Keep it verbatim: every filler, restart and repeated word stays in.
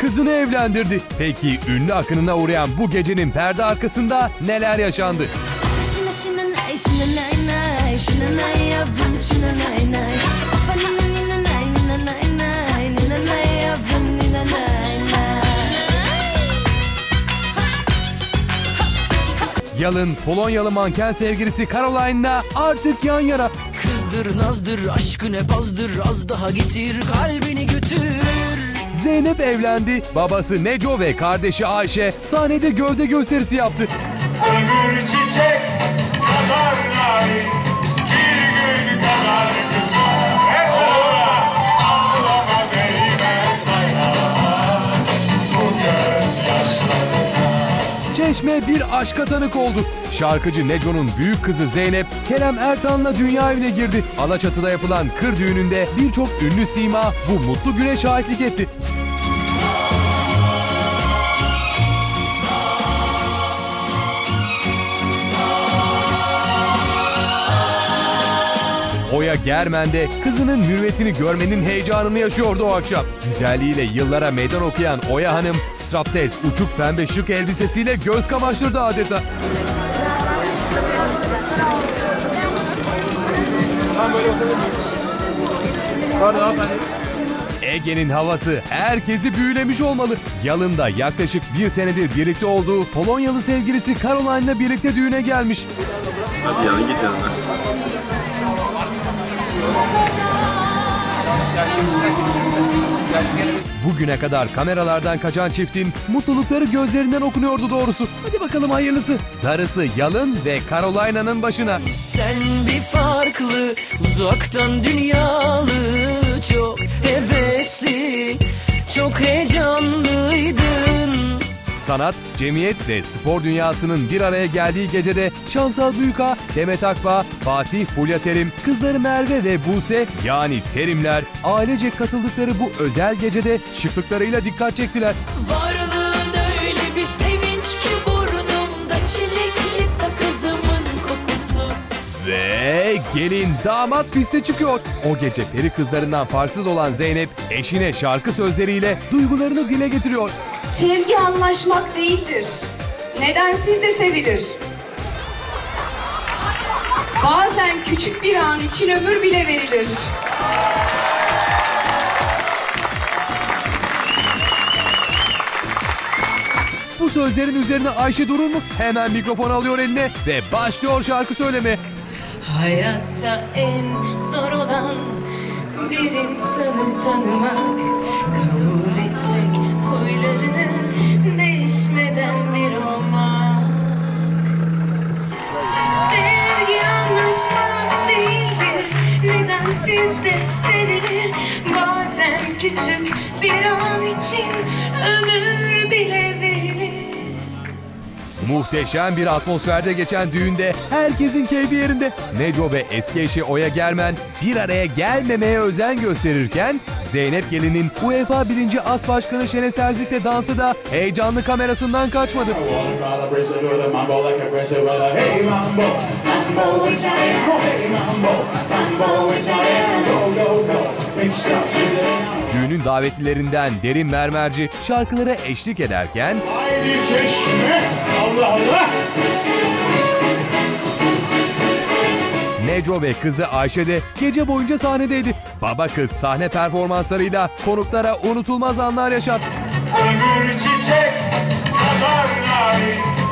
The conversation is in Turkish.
kızını evlendirdi. Peki ünlü akınına uğrayan bu gecenin perde arkasında neler yaşandı? Yalın Polonyalı manken sevgilisi Caroline'la artık yan yana. Kızdır nazdır aşkın hep azdır, az daha getir kalbini götür. Zeynep evlendi. Babası Neco ve kardeşi Ayşe sahnede gövde gösterisi yaptı. Ömür çiçek kadar narin, bir gün kadar kısa. Hep beraber ağlama değmez hayat, bu gözyaşlarına. Çeşme bir aşka tanık oldu. Şarkıcı Neco'nun büyük kızı Zeynep, Kerem Ertan'la dünya evine girdi. Alaçatı'da yapılan kır düğününde birçok ünlü sima bu mutlu güne şahitlik etti. Oya Germen de kızının mürüvvetini görmenin heyecanını yaşıyordu o akşam. Güzelliğiyle yıllara meydan okuyan Oya Hanım, straptez, uçuk pembe şık elbisesiyle göz kamaştırdı adeta. Ege'nin havası herkesi büyülemiş olmalı. Yalın'da yaklaşık bir senedir birlikte olduğu Polonyalı sevgilisi Caroline'la birlikte düğüne gelmiş. Hadi yani git yanına. Bugüne kadar kameralardan kaçan çiftin mutlulukları gözlerinden okunuyordu doğrusu. Hadi bakalım hayırlısı. Darısı Yalın ve Carolina'nın başına. Sen bir farklı, uzaktan dünyalı, çok hevesli, çok heyecanlıydın. Sanat, cemiyet ve spor dünyasının bir araya geldiği gecede Şansal Büyükağa, Demet Akbağ, Fatih, Fulya Terim, kızları Merve ve Buse yani Terimler ailece katıldıkları bu özel gecede şıklıklarıyla dikkat çektiler. Varlığın öyle bir sevinç ki burnumda çilekli sakızımın kokusu. Ve gelin damat piste çıkıyor. O gece peri kızlarından farksız olan Zeynep eşine şarkı sözleriyle duygularını dile getiriyor. Sevgi anlaşmak değildir. Nedensiz de sevilir. Bazen küçük bir an için ömür bile verilir. Bu sözlerin üzerine Ayşe durur mu? Hemen mikrofon alıyor eline ve başlıyor şarkı söyleme. Hayatta en zor olan bir insanı tanımak, kabul etmek, huylarını değişmeden bir olmak. Sevgi anlaşmak değildir, nedensiz de sevilir. Bazen küçük bir an için ömür bile verilir. Muhteşem bir atmosferde geçen düğünde herkesin keyfi yerinde. Neco ve eski eşi Oya Germen bir araya gelmemeye özen gösterirken Zeynep Gelin'in UEFA birinci As Başkanı Şenes Erzik'le dansı da heyecanlı kamerasından kaçmadı. Düğünün davetlilerinden Derin Mermerci şarkılara eşlik ederken Haydi Çeşme, Allah Allah! Neco ve kızı Ayşe de gece boyunca sahnedeydi. Baba kız sahne performanslarıyla konuklara unutulmaz anlar yaşattı. Ömür çiçek kadar narin,